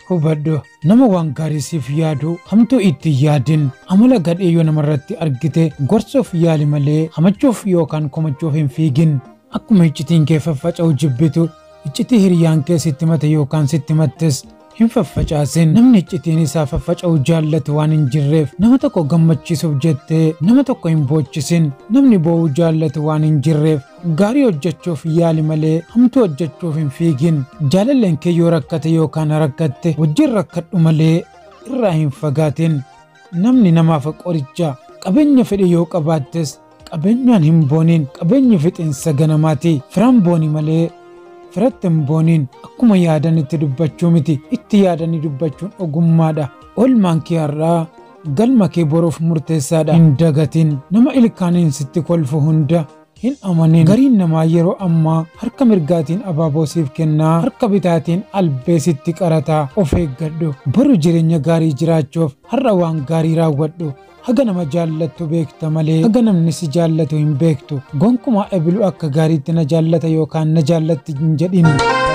Hubadhu nama waan gaarii siif yaadu hamtuu itti yaadin amala gadheeyyoo namarratti argite gorsuuf yaali malee hamachuuf yookaan komachuuf hin fiigin. Akkuma iccitiin kee faffaca'u jibbitu iccitii hiriyaan kee sitti mate yookaan sitti mattes hin faffacaasin. Namni iccitiin isaa faffaca'u jaallatu waan hin jirreef nama tokko gammachiisuuf jettee nama tokko hin boochisin. Namni boo'uu jaallatu waan hin jirreef gaarii hojjechuuf yaali malee hamtuu hojjechuuf hin fiigin. Jaalalleen kee yoo rakkate yookaan rakkatte wajjin rakkadhu malee irraa hin fagaatin. Namni namaaf qoricha qabeenya fedhe yoo qabaattes qabeenyaan hin boonin. Qabeenyi fixinsa ganamaati. Firaan booni malee firatti hin boonin. Akkuma yaadanitti dubbachuu miti, itti yaadanii dubbachuun ogummaadha. Oolmaan kee har'aa galma kee boruuf murteessaadha. Hin dagatin. Nama ilkaaniin sitti kolfu hunda hin amanin. Gariin namaa yeroo ammaa harka mirgaatiin abaaboo siif kennaa, harka bitaatiin albee sitti qarataa. Of eeggadhu. Boru jireenya gaarii jiraachuuf har'a waan gaarii raawwadhu. Haga nama jaallattu beekta malee haga namni si jaallatu hin beektu. Gonkumaa ebilu akka gaariitti na jaallata yookaan na jaallatti hin jedhin.